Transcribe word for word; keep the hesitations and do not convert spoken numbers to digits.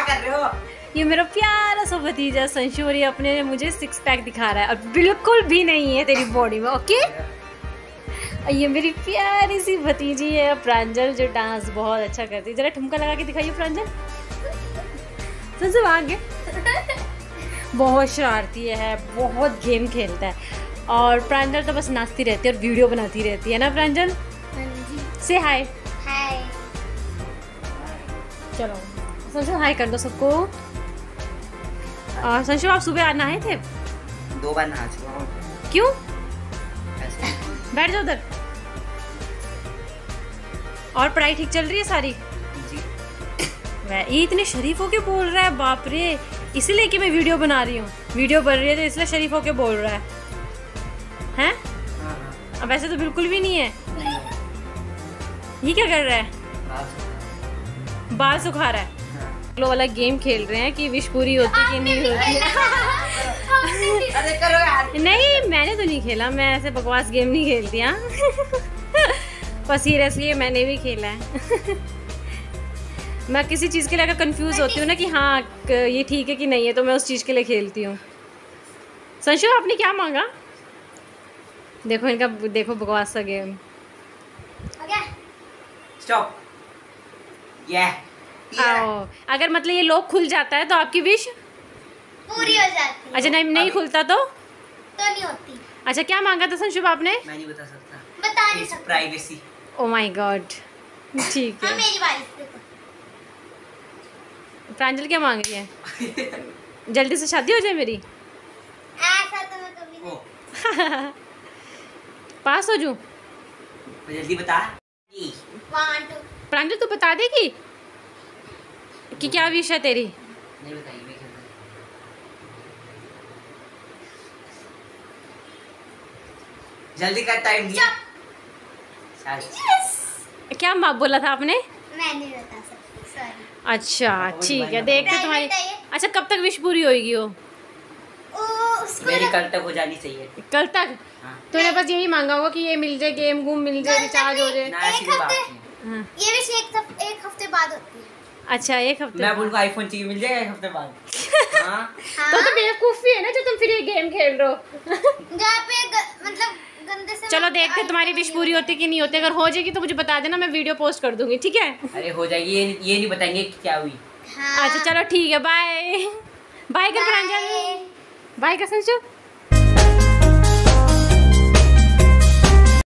कर रहे हो? ये मेरा प्यारा सा भतीजा संशु और ये अपने मुझे सिक्स पैक दिखा रहा है और बिल्कुल भी नहीं है तेरी बॉडी में। ओके, ये मेरी प्यारी सी भतीजी है प्रांजल जो डांस बहुत अच्छा करती है। जरा ठुमका लगा के दिखाइए प्रांजल। संशु आगे बहुत शरारती है, बहुत गेम खेलता है और प्रांजल तो बस नाचती रहती है और वीडियो बनाती रहती है ना प्रांजल। से हाय हाय। चलो संशु हाय कर दो सबको। और संशु आप सुबह आना आए थे? दो बार नहा चुका हूं। क्यों? ऐसे बैठ जाओ उधर। और पढ़ाई ठीक चल रही है सारी? जी। वह ये इतने शरीफ होके बोल रहा है, बाप रे। इसलिए कि मैं वीडियो बना रही हूँ, वीडियो बन रही है तो इसलिए शरीफ होके बोल रहा है हैं? हाँ हाँ। अब वैसे तो बिल्कुल भी नहीं है। ये क्या कर रहा है? बाल सुखा रहा है। लोग वाला गेम खेल रहे हैं कि विश पूरी होती कि नहीं होती है। अरे करो यार। नहीं मैंने तो नहीं खेला, मैं ऐसे बकवास गेम नहीं खेलती। हाँ पर सीरियसली मैंने भी खेला है। मैं किसी चीज़ के लिए अगर कंफ्यूज होती हूँ ना कि हाँ ये ठीक है कि नहीं है तो मैं उस चीज़ के लिए खेलती हूँ। संशु आपने क्या मांगा? देखो इनका, देखो बकवास सा गेम। स्टॉप। ये आओ, अगर मतलब ये लॉक खुल जाता है तो आपकी विश पूरी हो जाती है। अच्छा नहीं नहीं खुलता तो तो नहीं होती। अच्छा क्या मांगा था संशुभ आपने? मैं नहीं बता सकता, बता नहीं सकता। प्राइवेसी। ओ माय गॉड, ठीक हाँ है। मेरी बारी देखो। प्रांजल क्या मांग रही है? जल्दी से शादी हो जाए मेरी। ऐसा तो मैं कभी नहीं। पास हो जाऊं? जल्दी बता। One two. प्रांजल तू बता देगी कि क्या विश है तेरी? नहीं बताइए, मैं क्या बताऊं? जल्दी कर, टाइम दिया। क्या माँ बोला था आपने? मैं नहीं बता सकती, सॉरी। अच्छा ठीक है, देखते Private तुम्हारी। है ये। अच्छा कब तक विश पूरी होगी वो? ओ उसको मेरी रख- कल तक हो जानी चाहिए। कल तक? हाँ। तूने बस यही मांगा होगा कि ये मिल जाए, गेम गूम मिल जाए, कल तक रिचार्ज हो नहीं। जाए। ना ऐसी एक कोई बात हफ्ते- नहीं। हाँ। ये भी एक हफ- एक हफ्ते बाद होती है। अच्छा एक हफ्ते मैं बाद। बोलूँगा आईफोन चाहिए, मिल जाएगा एक हफ्ते बाद। हाँ। तो तो बेवकूफी है ना जो तुम फिर ये गेम खेल रहे हो। जहाँ पे ग, मतलब गंदे से चलो देखते हैं तुम्हारी विश पूरी होती कि नहीं होती। अगर हो जाएगी तो मुझे बता देना, मैं वीडियो पोस्ट कर दूंगी, ठीक है? अरे हो जाएगी, ये ये नहीं बताएंगे कि क्या हुई। हाँ। अच्छा चलो ठीक है, बाय बाय कर प्रांजल, बाय कर संशु।